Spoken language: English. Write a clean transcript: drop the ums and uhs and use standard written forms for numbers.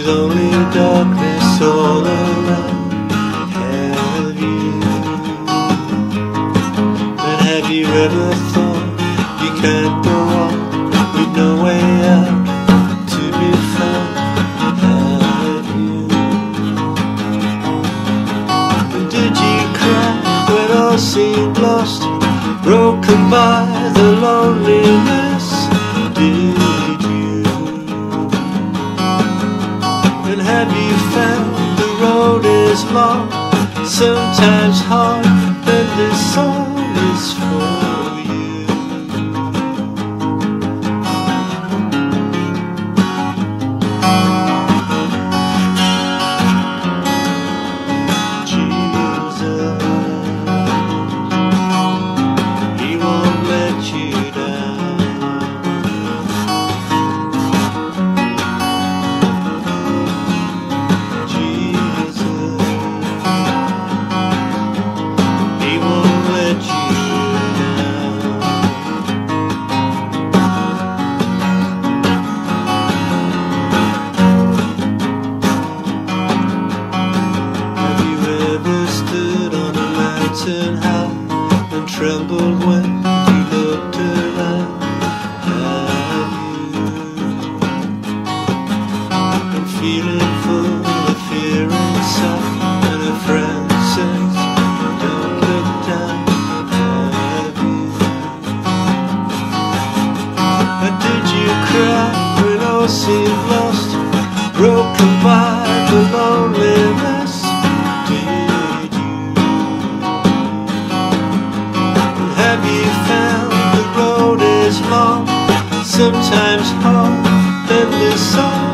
with only darkness all around. Have you? And have you ever thought you can't go on with no way out to be found? Have you? And did you cry when all seemed lost, broken by the loneliness? Did you? And have you found the road is long, sometimes hard, and this song is for you? Jesus, He won't let you down. Jesus, He won't let you down. Have you ever stood on a mountain high and trembled when you looked around? Have you? And feeling full of fear inside, and a friend says, don't look down. Have you? And did you cry when all seemed lost, broken by the loneliness? Did you? And have you found the road is long, sometimes hard, endless song?